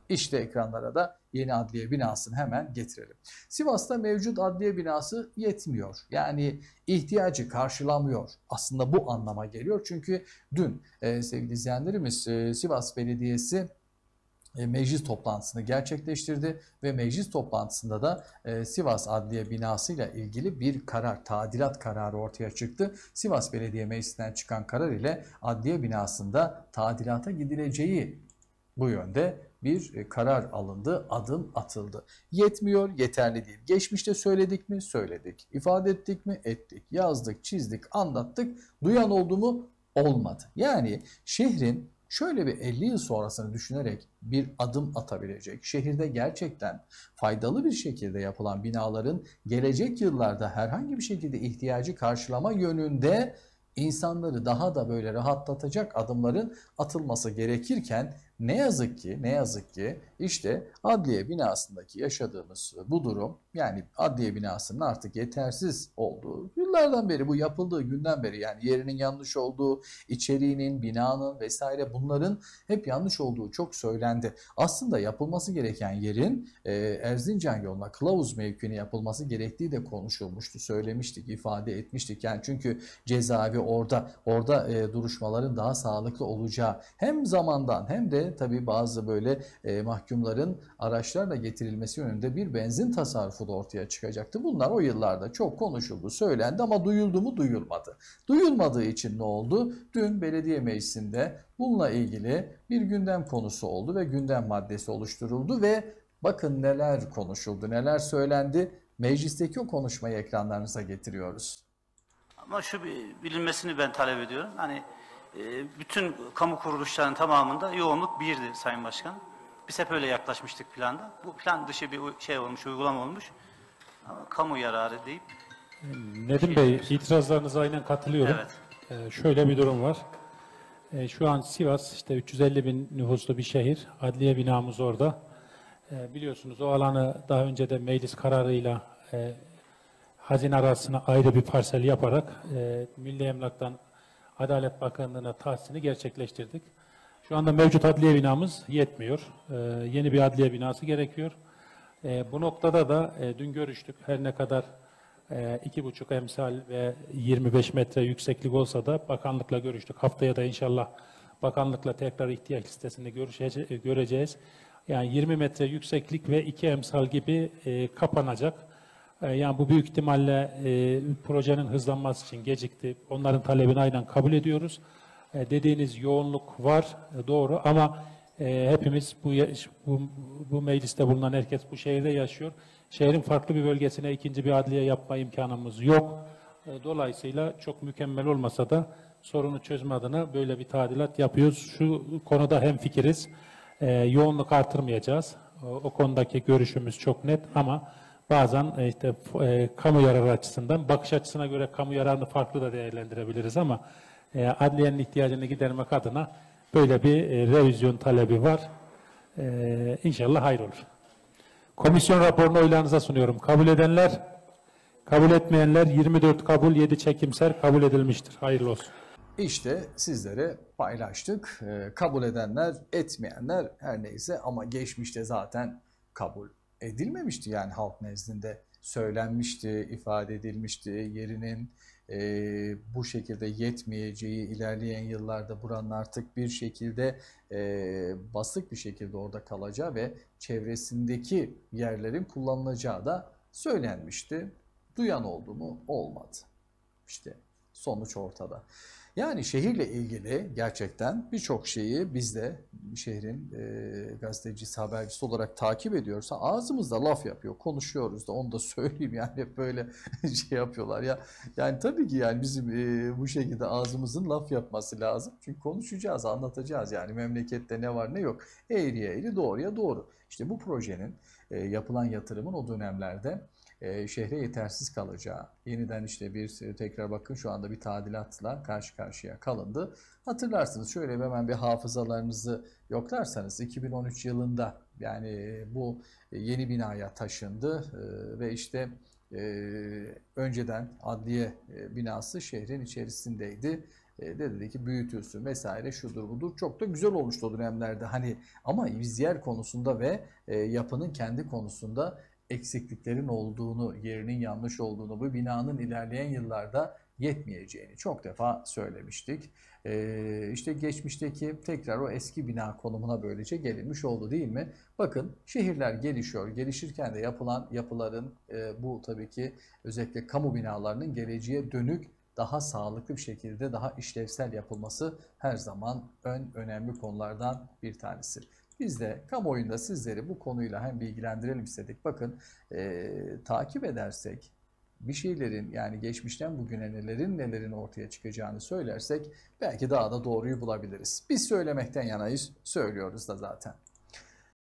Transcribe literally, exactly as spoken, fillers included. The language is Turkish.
İşte ekranlara da yeni adliye binasını hemen getirelim. Sivas'ta mevcut adliye binası yetmiyor. Yani ihtiyacı karşılamıyor. Aslında bu anlama geliyor. Çünkü dün e, sevgili izleyenlerimiz e, Sivas Belediyesi meclis toplantısını gerçekleştirdi ve meclis toplantısında da e, Sivas Adliye Binası ile ilgili bir karar, tadilat kararı ortaya çıktı. Sivas Belediye Meclisi'nden çıkan karar ile adliye binasında tadilata gidileceği bu yönde bir karar alındı, adım atıldı. Yetmiyor, yeterli değil. Geçmişte söyledik mi? Söyledik. İfade ettik mi? Ettik. Yazdık, çizdik, anlattık. Duyan oldu mu? Olmadı. Yani şehrin şöyle bir elli yıl sonrasını düşünerek bir adım atabilecek, şehirde gerçekten faydalı bir şekilde yapılan binaların gelecek yıllarda herhangi bir şekilde ihtiyacı karşılama yönünde insanları daha da böyle rahatlatacak adımların atılması gerekirken ne yazık ki ne yazık ki işte adliye binasındaki yaşadığımız bu durum, yani adliye binasının artık yetersiz olduğu, yıllardan beri bu yapıldığı günden beri, yani yerinin yanlış olduğu, içeriğinin, binanın vesaire bunların hep yanlış olduğu çok söylendi. Aslında yapılması gereken yerin e, Erzincan yoluna Kılavuz mevkini yapılması gerektiği de konuşulmuştu, söylemiştik, ifade etmiştik. Yani çünkü cezaevi orada, orada e, duruşmaların daha sağlıklı olacağı hem zamandan hem de tabii bazı böyle e, mahkumların araçlarla getirilmesi yönünde bir benzin tasarrufu da ortaya çıkacaktı. Bunlar o yıllarda çok konuşuldu, söylendi ama duyuldu mu? Duyulmadı. Duyulmadığı için ne oldu? Dün belediye meclisinde bununla ilgili bir gündem konusu oldu ve gündem maddesi oluşturuldu ve bakın neler konuşuldu, neler söylendi. Meclisteki o konuşmayı ekranlarınıza getiriyoruz. Ama şu bilinmesini ben talep ediyorum. Hani bütün kamu kuruluşlarının tamamında yoğunluk birdi Sayın Başkan. Biz hep öyle yaklaşmıştık planda. Bu plan dışı bir şey olmuş, uygulama olmuş. Ama kamu yararı deyip... Nedim Bey, itirazlarınıza aynen katılıyorum. Evet. Ee, şöyle bir durum var. Ee, şu an Sivas işte üç yüz elli bin nüfuslu bir şehir. Adliye binamız orada. Ee, biliyorsunuz o alanı daha önce de meclis kararıyla e, hazine arasına ayrı bir parsel yaparak e, Milli Emlak'tan Adalet Bakanlığı'na tahsisini gerçekleştirdik. Şu anda mevcut adliye binamız yetmiyor. Ee, yeni bir adliye binası gerekiyor. Ee, bu noktada da e, dün görüştük. Her ne kadar e, iki buçuk emsal ve yirmi beş metre yükseklik olsa da bakanlıkla görüştük. Haftaya da inşallah bakanlıkla tekrar ihtiyaç listesinde görüşece- göreceğiz. Yani yirmi metre yükseklik ve iki emsal gibi e, kapanacak. E, yani bu büyük ihtimalle e, projenin hızlanması için gecikti. Onların talebini aynen kabul ediyoruz. E, dediğiniz yoğunluk var, e, doğru ama e, hepimiz bu, bu, bu mecliste bulunan herkes bu şehirde yaşıyor. Şehrin farklı bir bölgesine ikinci bir adliye yapma imkanımız yok. E, dolayısıyla çok mükemmel olmasa da sorunu çözme adına böyle bir tadilat yapıyoruz. Şu konuda hemfikiriz. E, yoğunluk artırmayacağız. O, o konudaki görüşümüz çok net ama bazen e, işte e, kamu yararı açısından, bakış açısına göre kamu yararını farklı da değerlendirebiliriz ama e, adliyenin ihtiyacını gidermek adına böyle bir e, revizyon talebi var. E, İnşallah hayır olur. Komisyon raporunu oylarınıza sunuyorum. Kabul edenler, kabul etmeyenler yirmi dört kabul, yedi çekimser kabul edilmiştir. Hayırlı olsun. İşte sizlere paylaştık. Ee, kabul edenler, etmeyenler her neyse ama geçmişte zaten kabul edilmemişti. Yani halk nezdinde söylenmişti, ifade edilmişti. Yerinin e, bu şekilde yetmeyeceği, ilerleyen yıllarda buranın artık bir şekilde e, basık bir şekilde orada kalacağı ve çevresindeki yerlerin kullanılacağı da söylenmişti. Duyan oldu mu? Olmadı. İşte sonuç ortada. Yani şehirle ilgili gerçekten birçok şeyi biz de şehrin e, gazetecisi, habercisi olarak takip ediyorsa ağzımızda laf yapıyor, konuşuyoruz da onu da söyleyeyim yani hep böyle şey yapıyorlar ya. Yani tabii ki yani bizim e, bu şekilde ağzımızın laf yapması lazım. Çünkü konuşacağız, anlatacağız yani memlekette ne var ne yok. Eğriye eğri, doğruya doğru. İşte bu projenin e, yapılan yatırımın o dönemlerde E, şehre yetersiz kalacağı, yeniden işte bir tekrar bakın şu anda bir tadilatla karşı karşıya kalındı. Hatırlarsınız şöyle hemen bir hafızalarınızı yoklarsanız iki bin on üç yılında yani bu yeni binaya taşındı e, ve işte e, önceden adliye binası şehrin içerisindeydi. E, dedi ki büyütülsün vesaire şudur budur. Çok da güzel olmuştu o dönemlerde. Hani ama vizyer konusunda ve e, yapının kendi konusunda eksikliklerin olduğunu, yerinin yanlış olduğunu, bu binanın ilerleyen yıllarda yetmeyeceğini çok defa söylemiştik. Ee, işte geçmişteki tekrar o eski bina konumuna böylece gelinmiş oldu değil mi? Bakın şehirler gelişiyor. Gelişirken de yapılan yapıların e, bu tabii ki özellikle kamu binalarının geleceğe dönük daha sağlıklı bir şekilde daha işlevsel yapılması her zaman ön önemli konulardan bir tanesi. Biz de kamuoyunda sizleri bu konuyla hem bilgilendirelim istedik. Bakın e, takip edersek bir şeylerin yani geçmişten bugüne nelerin nelerin ortaya çıkacağını söylersek belki daha da doğruyu bulabiliriz. Biz söylemekten yanayız, söylüyoruz da zaten.